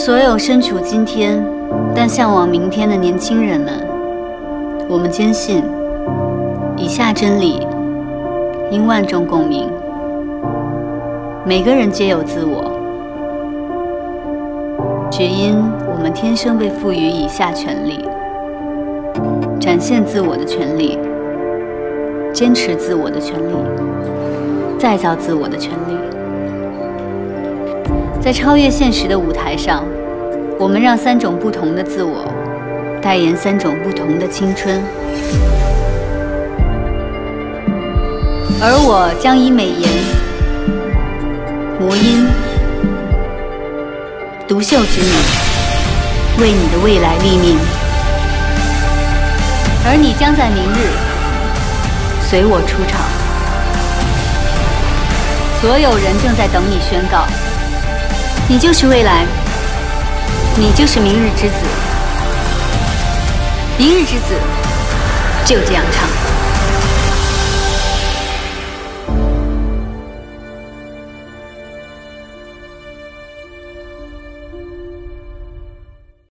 所有身处今天但向往明天的年轻人们，我们坚信，以下真理因万众共鸣：每个人皆有自我，只因我们天生被赋予以下权利：展现自我的权利，坚持自我的权利，再造自我的权利。在超越现实的舞台上，我们让3种不同的自我代言3种不同的青春，而我将以美颜、魔音、独秀之名，为你的未来立命，而你将在明日随我出场。所有人正在等你宣告，你就是未来，你就是明日之子。明日之子就这样唱。